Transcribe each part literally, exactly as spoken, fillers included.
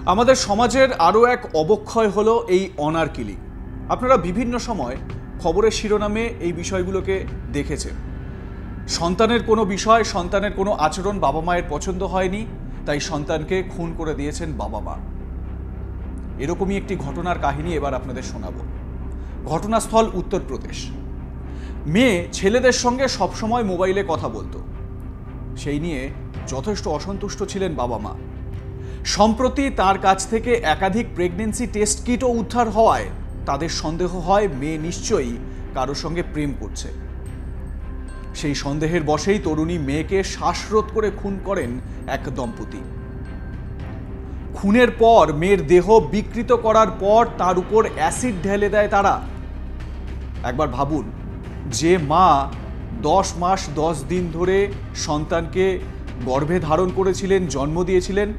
আমাদের সমাজের আরও এক অবক্ষয় হলো এই অনার কিলিং। আপনারা বিভিন্ন সময় খবরের শিরোনামে এই বিষয়গুলোকে দেখেছেন। সন্তানের কোনো বিষয়, সন্তানের কোনো আচরণ বাবা মায়ের পছন্দ হয়নি, তাই সন্তানকে খুন করে দিয়েছেন বাবা মা। এরকমই একটি ঘটনার কাহিনী এবার আপনাদের শোনাবো। ঘটনাস্থল উত্তরপ্রদেশ। মেয়ে ছেলেদের সঙ্গে সবসময় মোবাইলে কথা বলতো, সেই নিয়ে যথেষ্ট অসন্তুষ্ট ছিলেন বাবা মা। সম্প্রতি তার কাছ থেকে একাধিক প্রেগনেন্সি টেস্ট কিটও উদ্ধার হওয়ায় তাদের সন্দেহ হয় মেয়ে নিশ্চয়ই কারোর সঙ্গে প্রেম করছে। সেই সন্দেহের বশেই তরুণী মেয়েকে শ্বাসরোধ করে খুন করেন এক দম্পতি। খুনের পর মেয়ের দেহ বিকৃত করার পর তার উপর অ্যাসিড ঢেলে দেয় তারা। একবার ভাবুন, যে মা দশ মাস দশ দিন ধরে সন্তানকে গর্ভে ধারণ করেছিলেন, জন্ম দিয়েছিলেন,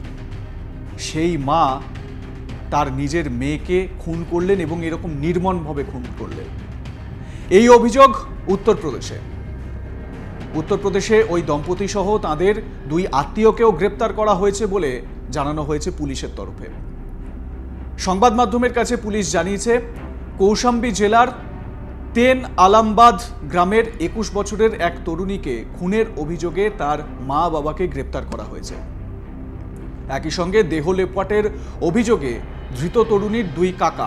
সেই মা তার নিজের মেয়েকে খুন করলেন এবং এরকম নির্মমভাবে খুন করলেন। এই অভিযোগ উত্তরপ্রদেশে। উত্তরপ্রদেশে ওই দম্পতি সহ তাদের দুই আত্মীয়কেও গ্রেপ্তার করা হয়েছে বলে জানানো হয়েছে পুলিশের তরফে। সংবাদ মাধ্যমের কাছে পুলিশ জানিয়েছে, কৌশাম্বী জেলার তেন আলামবাদ গ্রামের একুশ বছরের এক তরুণীকে খুনের অভিযোগে তার মা বাবাকে গ্রেপ্তার করা হয়েছে। একই সঙ্গে দেহ লেপাটের অভিযোগে ধৃত তরুণীর দুই কাকা।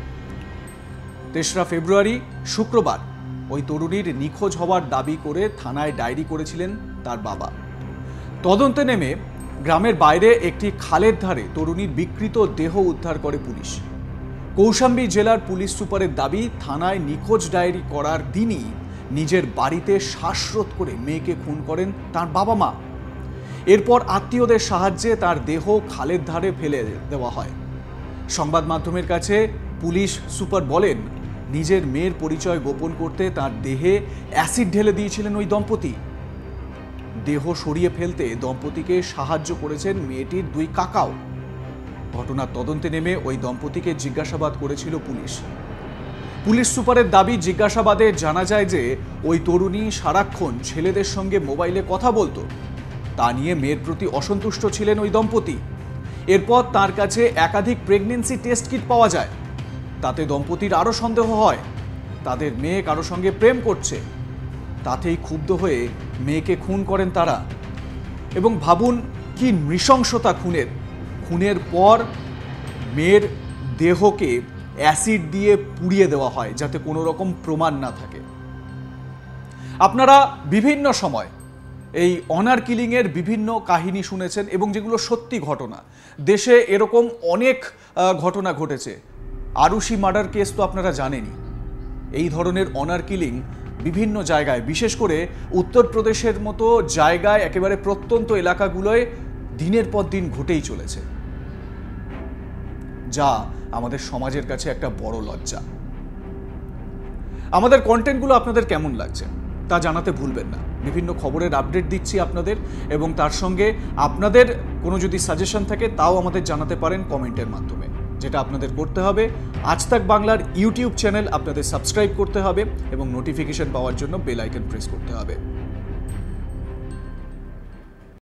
তেসরা ফেব্রুয়ারি শুক্রবার ওই তরুণীর নিখোঁজ হওয়ার দাবি করে থানায় ডায়েরি করেছিলেন তার বাবা। তদন্তে নেমে গ্রামের বাইরে একটি খালের ধারে তরুণীর বিকৃত দেহ উদ্ধার করে পুলিশ। কৌশাম্বী জেলার পুলিশ সুপারের দাবি, থানায় নিখোঁজ ডায়েরি করার দিনই নিজের বাড়িতে শ্বাসরোধ করে মেয়েকে খুন করেন তার বাবা মা। এরপর আত্মীয়দের সাহায্যে তার দেহ খালের ধারে ফেলে দেওয়া হয়। সংবাদ মাধ্যমের কাছে পুলিশ সুপার বলেন, নিজের মেয়ের পরিচয় গোপন করতে তার দেহে অ্যাসিড ঢেলে দিয়েছিলেন ওই দম্পতি। দেহ সরিয়ে ফেলতে দম্পতিকে সাহায্য করেছেন মেয়েটির দুই কাকাও। ঘটনার তদন্তে নেমে ওই দম্পতিকে জিজ্ঞাসাবাদ করেছিল পুলিশ। পুলিশ সুপারের দাবি, জিজ্ঞাসাবাদে জানা যায় যে ওই তরুণী সারাক্ষণ ছেলেদের সঙ্গে মোবাইলে কথা বলতো। তা নিয়ে মেয়ের প্রতি অসন্তুষ্ট ছিলেন ওই দম্পতি। এরপর তার কাছে একাধিক প্রেগনেন্সি টেস্ট কিট পাওয়া যায়। তাতে দম্পতির আরও সন্দেহ হয় তাদের মেয়ে কারো সঙ্গে প্রেম করছে। তাতেই ক্ষুব্ধ হয়ে মেয়েকে খুন করেন তারা। এবং ভাবুন কি নৃশংসতা খুনের। খুনের পর মেয়ের দেহকে অ্যাসিড দিয়ে পুড়িয়ে দেওয়া হয় যাতে কোনো রকম প্রমাণ না থাকে। আপনারা বিভিন্ন সময় এই অনার কিলিংয়ের বিভিন্ন কাহিনী শুনেছেন এবং যেগুলো সত্যি ঘটনা। দেশে এরকম অনেক ঘটনা ঘটেছে। আরুষি মার্ডার কেস তো আপনারা জানেনই। এই ধরনের অনার কিলিং বিভিন্ন জায়গায়, বিশেষ করে উত্তরপ্রদেশের মতো জায়গায়, একেবারে প্রত্যন্ত এলাকাগুলোয় দিনের পর দিন ঘটেই চলেছে, যা আমাদের সমাজের কাছে একটা বড় লজ্জা। আমাদের কন্টেন্টগুলো আপনাদের কেমন লাগছে তা জানাতে ভুলবেন না। বিভিন্ন খবরের আপডেট দিচ্ছি আপনাদের, এবং তার সঙ্গে আপনাদের কোনো যদি সাজেশন থাকে তাও আমাদের জানাতে পারেন কমেন্টের মাধ্যমে। যেটা আপনাদের করতে হবে, আজ তাক বাংলার ইউটিউব চ্যানেল আপনাদের সাবস্ক্রাইব করতে হবে এবং নোটিফিকেশন পাওয়ার জন্য বেল আইকন প্রেস করতে হবে।